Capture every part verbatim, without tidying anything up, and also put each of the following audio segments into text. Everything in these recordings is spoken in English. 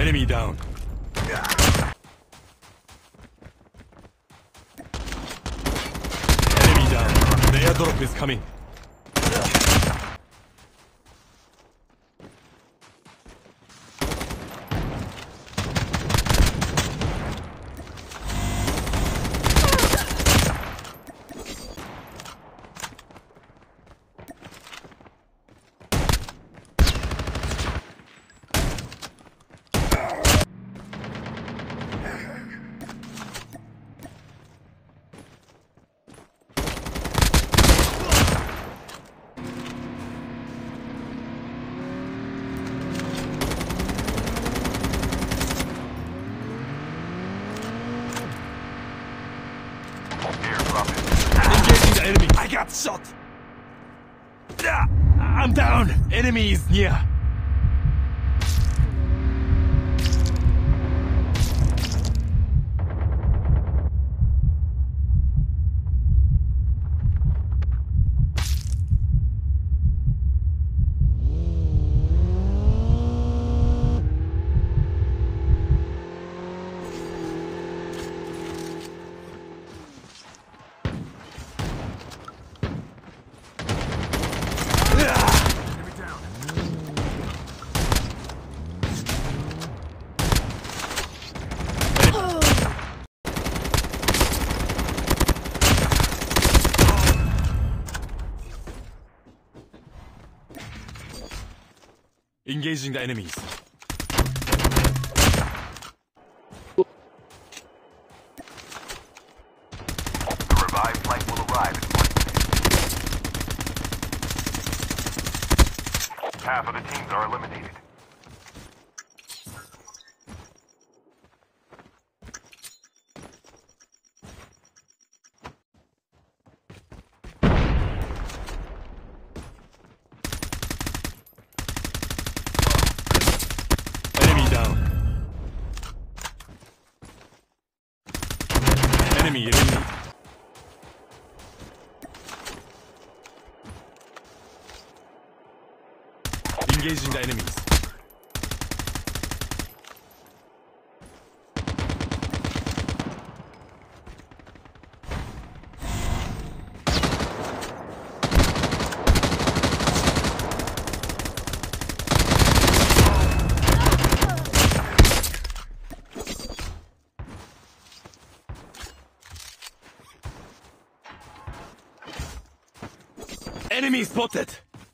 Enemy down. Enemy down. The airdrop is coming. Engaging the enemy. I got shot. I'm down. Enemy is near. Engaging the enemies. The revived flight will arrive in one minute. Half of the teams are eliminated. Enemy, enemy. Engaging the enemies. Enemy spotted!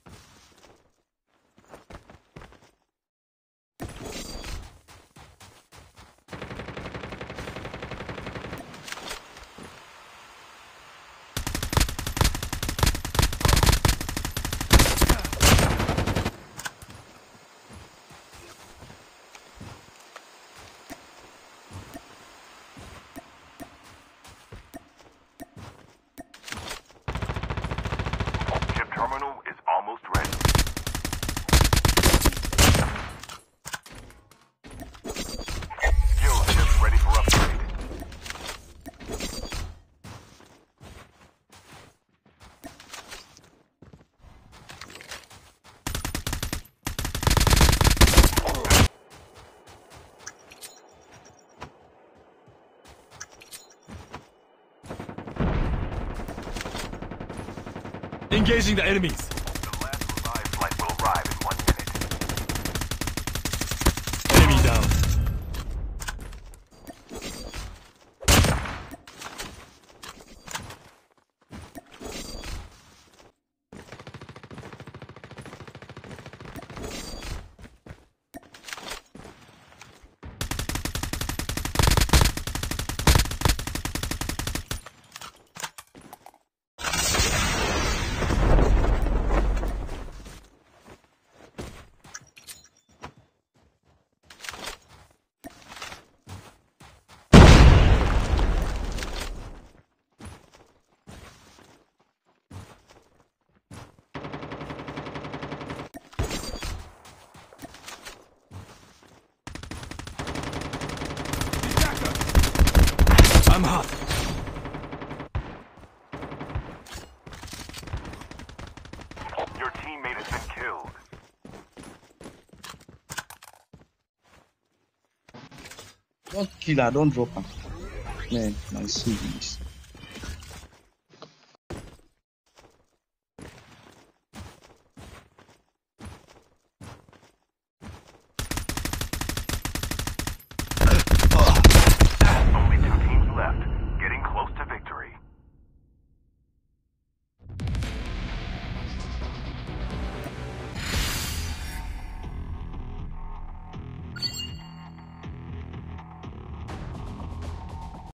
Terminal is almost ready. Skill ship ready for upgrade. Engaging the enemies. The last revived flight will arrive in one minute. Enemy down. I'm hot. Your teammate has been killed. Don't kill her, don't drop her. Man, my savings.